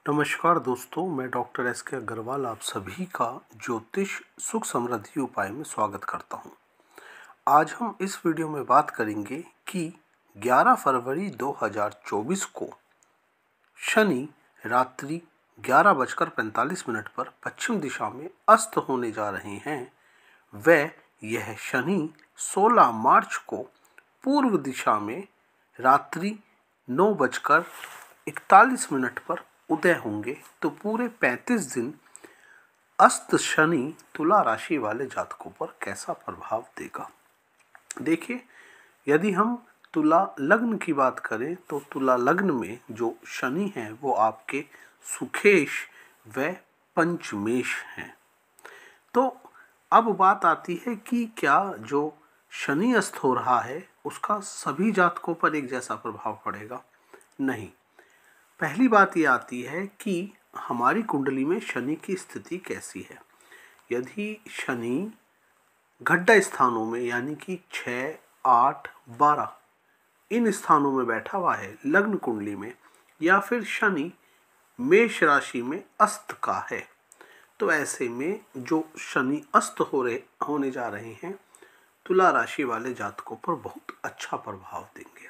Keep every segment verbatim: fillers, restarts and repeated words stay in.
नमस्कार दोस्तों, मैं डॉक्टर एस के अग्रवाल आप सभी का ज्योतिष सुख समृद्धि उपाय में स्वागत करता हूं। आज हम इस वीडियो में बात करेंगे कि ग्यारह फरवरी दो हज़ार चौबीस को शनि रात्रि ग्यारह बजकर पैंतालीस मिनट पर पश्चिम दिशा में अस्त होने जा रहे हैं। वह यह शनि सोलह मार्च को पूर्व दिशा में रात्रि नौ बजकर इकतालीस मिनट पर उदय होंगे। तो पूरे पैंतीस दिन अस्त शनि तुला राशि वाले जातकों पर कैसा प्रभाव देगा। देखिए, यदि हम तुला लग्न की बात करें तो तुला लग्न में जो शनि है वो आपके सुखेश व पंचमेश हैं। तो अब बात आती है कि क्या जो शनि अस्त हो रहा है उसका सभी जातकों पर एक जैसा प्रभाव पड़ेगा? नहीं। पहली बात ये आती है कि हमारी कुंडली में शनि की स्थिति कैसी है। यदि शनि गड्ढा स्थानों में यानी कि छः, आठ, बारह इन स्थानों में बैठा हुआ है लग्न कुंडली में, या फिर शनि मेष राशि में अस्त का है, तो ऐसे में जो शनि अस्त हो रहे होने जा रहे हैं तुला राशि वाले जातकों पर बहुत अच्छा प्रभाव देंगे।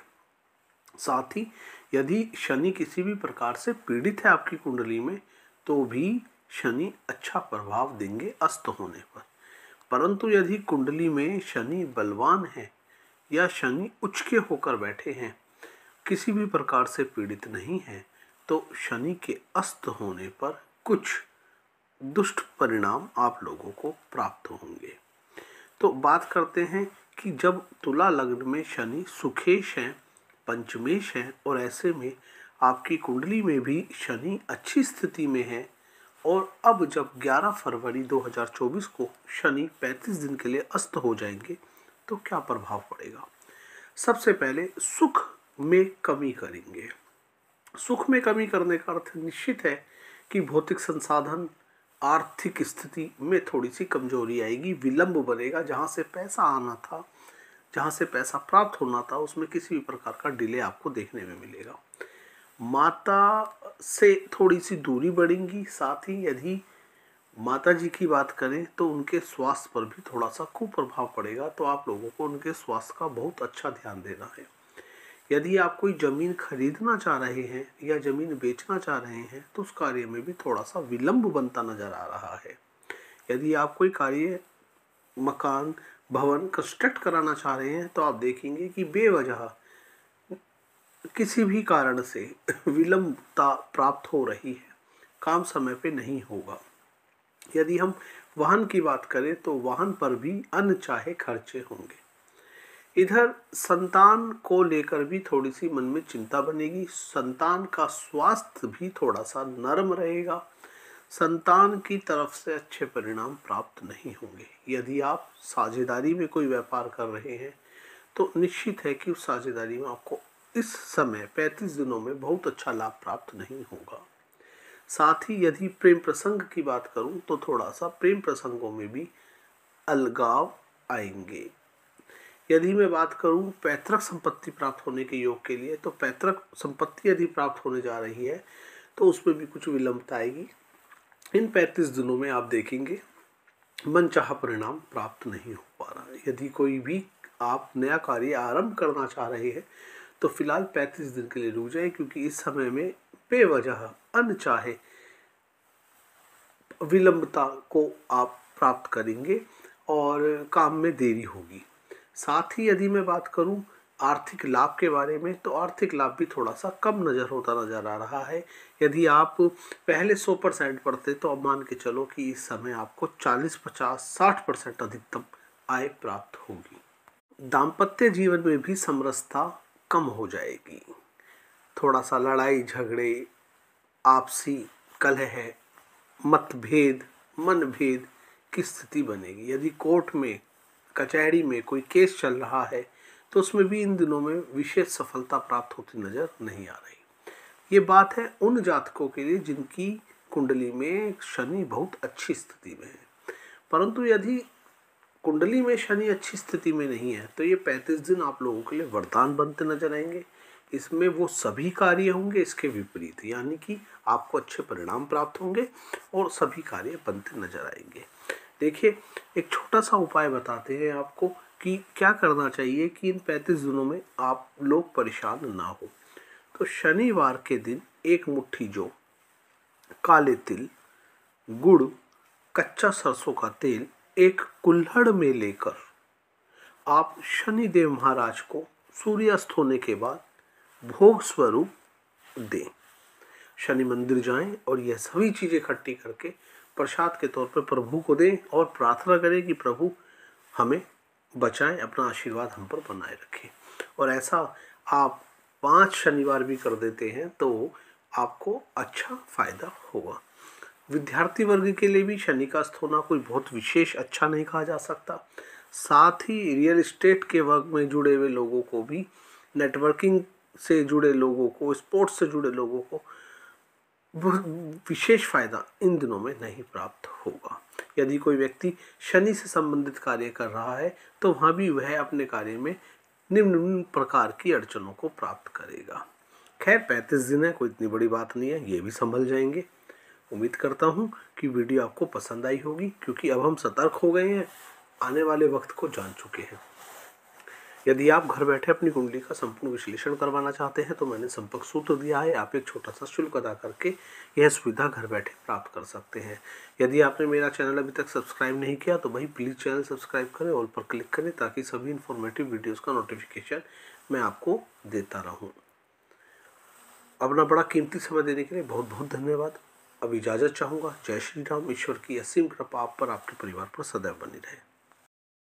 साथ ही यदि शनि किसी भी प्रकार से पीड़ित है आपकी कुंडली में तो भी शनि अच्छा प्रभाव देंगे अस्त होने पर। परंतु यदि कुंडली में शनि बलवान है या शनि उच्च के होकर बैठे हैं, किसी भी प्रकार से पीड़ित नहीं है, तो शनि के अस्त होने पर कुछ दुष्ट परिणाम आप लोगों को प्राप्त होंगे। तो बात करते हैं कि जब तुला लग्न में शनि सुखेश हैं, पंचमेश है और ऐसे में आपकी कुंडली में भी शनि अच्छी स्थिति में है, और अब जब ग्यारह फरवरी दो हज़ार चौबीस को शनि पैंतीस दिन के लिए अस्त हो जाएंगे तो क्या प्रभाव पड़ेगा। सबसे पहले सुख में कमी करेंगे। सुख में कमी करने का अर्थ निश्चित है कि भौतिक संसाधन, आर्थिक स्थिति में थोड़ी सी कमजोरी आएगी, विलंब बनेगा। जहाँ से पैसा आना था, जहाँ से पैसा प्राप्त होना था, उसमें किसी भी प्रकार का डिले आपको देखने में मिलेगा। माता से थोड़ी सी दूरी बढ़ेगी। साथ ही यदि माता जी की बात करें तो उनके स्वास्थ्य पर भी थोड़ा सा कुप्रभाव पड़ेगा, तो आप लोगों को उनके स्वास्थ्य का बहुत अच्छा ध्यान देना है। यदि आप कोई ज़मीन खरीदना चाह रहे हैं या ज़मीन बेचना चाह रहे हैं तो उस कार्य में भी थोड़ा सा विलंब बनता नजर आ रहा है। यदि आप कोई कार्य, मकान, भवन कंस्ट्रक्ट कराना चाह रहे हैं तो आप देखेंगे कि बेवजह किसी भी कारण से विलंबता प्राप्त हो रही है, काम समय पे नहीं होगा। यदि हम वाहन की बात करें तो वाहन पर भी अनचाहे खर्चे होंगे। इधर संतान को लेकर भी थोड़ी सी मन में चिंता बनेगी। संतान का स्वास्थ्य भी थोड़ा सा नरम रहेगा। संतान की तरफ से अच्छे परिणाम प्राप्त नहीं होंगे। यदि आप साझेदारी में कोई व्यापार कर रहे हैं तो निश्चित है कि उस साझेदारी में आपको इस समय पैंतीस दिनों में बहुत अच्छा लाभ प्राप्त नहीं होगा। साथ ही यदि प्रेम प्रसंग की बात करूं तो थोड़ा सा प्रेम प्रसंगों में भी अलगाव आएंगे। यदि मैं बात करूं पैतृक संपत्ति प्राप्त होने के योग के लिए, तो पैतृक संपत्ति यदि प्राप्त होने जा रही है तो उसमें भी कुछ विलंबता आएगी। इन पैंतीस दिनों में आप देखेंगे मनचाहा परिणाम प्राप्त नहीं हो पा रहा है। यदि कोई भी आप नया कार्य आरंभ करना चाह रहे हैं तो फिलहाल पैंतीस दिन के लिए रुक जाए, क्योंकि इस समय में बेवजह अनचाहे विलंबता को आप प्राप्त करेंगे और काम में देरी होगी। साथ ही यदि मैं बात करूं आर्थिक लाभ के बारे में, तो आर्थिक लाभ भी थोड़ा सा कम नज़र होता नज़र आ रहा है। यदि आप पहले सौ परसेंट पढ़ते तो अब मान के चलो कि इस समय आपको चालीस, पचास, साठ परसेंट अधिकतम आय प्राप्त होगी। दाम्पत्य जीवन में भी समरसता कम हो जाएगी। थोड़ा सा लड़ाई झगड़े, आपसी कलह, मतभेद, मनभेद की स्थिति बनेगी। यदि कोर्ट में, कचहरी में कोई केस चल रहा है तो उसमें भी इन दिनों में विशेष सफलता प्राप्त होती नजर नहीं आ रही। ये बात है उन जातकों के लिए जिनकी कुंडली में शनि बहुत अच्छी स्थिति में है। परंतु यदि कुंडली में शनि अच्छी स्थिति में नहीं है तो ये पैंतीस दिन आप लोगों के लिए वरदान बनते नजर आएंगे। इसमें वो सभी कार्य होंगे इसके विपरीत, यानी कि आपको अच्छे परिणाम प्राप्त होंगे और सभी कार्य बनते नजर आएंगे। देखिए, एक छोटा सा उपाय बताते हैं आपको कि क्या करना चाहिए कि इन पैंतीस दिनों में आप लोग परेशान ना हो। तो शनिवार के दिन एक मुट्ठी जौ, काले तिल, गुड़, कच्चा सरसों का तेल एक कुल्हड़ में लेकर आप शनिदेव महाराज को सूर्यास्त होने के बाद भोग स्वरूप दें। शनि मंदिर जाएं और यह सभी चीजें इकट्ठी करके प्रसाद के तौर पर प्रभु को दें और प्रार्थना करें कि प्रभु हमें बचाएं, अपना आशीर्वाद हम पर बनाए रखें। और ऐसा आप पांच शनिवार भी कर देते हैं तो आपको अच्छा फायदा होगा। विद्यार्थी वर्ग के लिए भी शनि का अस्त होना कोई बहुत विशेष अच्छा नहीं कहा जा सकता। साथ ही रियल एस्टेट के वर्ग में जुड़े हुए लोगों को भी, नेटवर्किंग से जुड़े लोगों को, स्पोर्ट्स से जुड़े लोगों को विशेष फायदा इन दिनों में नहीं प्राप्त होगा। यदि कोई व्यक्ति शनि से संबंधित कार्य कर रहा है तो वहाँ भी वह अपने कार्य में निम्न निम्न प्रकार की अड़चनों को प्राप्त करेगा। खैर, पैंतीस दिन है, कोई इतनी बड़ी बात नहीं है, ये भी संभल जाएंगे। उम्मीद करता हूँ कि वीडियो आपको पसंद आई होगी, क्योंकि अब हम सतर्क हो गए हैं, आने वाले वक्त को जान चुके हैं। यदि आप घर बैठे अपनी कुंडली का संपूर्ण विश्लेषण करवाना चाहते हैं तो मैंने संपर्क सूत्र दिया है, आप एक छोटा सा शुल्क अदा करके यह सुविधा घर बैठे प्राप्त कर सकते हैं। यदि आपने मेरा चैनल अभी तक सब्सक्राइब नहीं किया तो भाई प्लीज़ चैनल सब्सक्राइब करें, ऑल पर क्लिक करें, ताकि सभी इन्फॉर्मेटिव वीडियोज़ का नोटिफिकेशन मैं आपको देता रहूँ। अपना बड़ा कीमती समय देने के लिए बहुत बहुत धन्यवाद। अब इजाज़त चाहूँगा। जय श्री राम। ईश्वर की असीम कृपा आप पर, आपके परिवार पर सदैव बनी रहे।